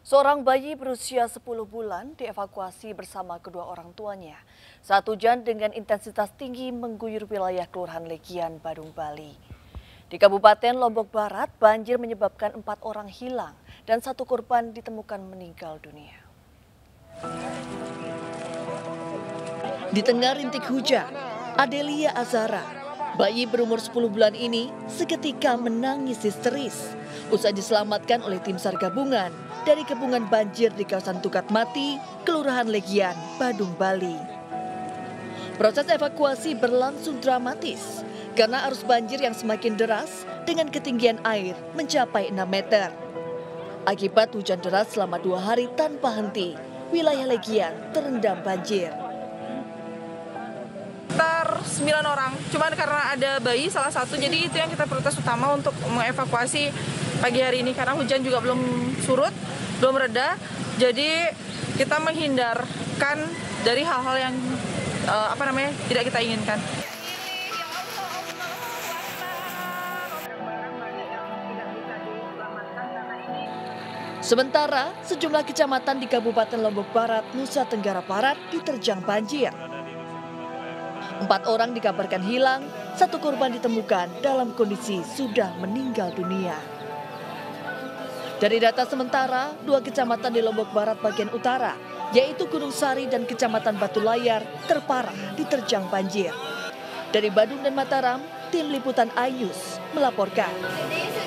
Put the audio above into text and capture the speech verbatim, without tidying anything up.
Seorang bayi berusia sepuluh bulan dievakuasi bersama kedua orang tuanya saat hujan dengan intensitas tinggi mengguyur wilayah Kelurahan Legian, Badung, Bali. Di Kabupaten Lombok Barat, banjir menyebabkan empat orang hilang dan satu korban ditemukan meninggal dunia. Di tengah rintik hujan, Adelia Azara, bayi berumur sepuluh bulan ini seketika menangis histeris usai diselamatkan oleh tim SAR gabungan dari kepungan banjir di kawasan Tukat Mati, Kelurahan Legian, Badung, Bali. Proses evakuasi berlangsung dramatis karena arus banjir yang semakin deras dengan ketinggian air mencapai enam meter. Akibat hujan deras selama dua hari tanpa henti, wilayah Legian terendam banjir. Sekitar sembilan orang, cuman karena ada bayi salah satu, jadi itu yang kita prioritas utama untuk mengevakuasi pagi hari ini karena hujan juga belum surut, belum reda, jadi kita menghindarkan dari hal-hal yang uh, apa namanya tidak kita inginkan. Sementara sejumlah kecamatan di Kabupaten Lombok Barat, Nusa Tenggara Barat diterjang banjir. Empat orang dikabarkan hilang, satu korban ditemukan dalam kondisi sudah meninggal dunia. Dari data sementara, dua kecamatan di Lombok Barat bagian utara, yaitu Gunung Sari dan Kecamatan Batu Layar, terparah diterjang banjir. Dari Badung dan Mataram, tim liputan iNews melaporkan.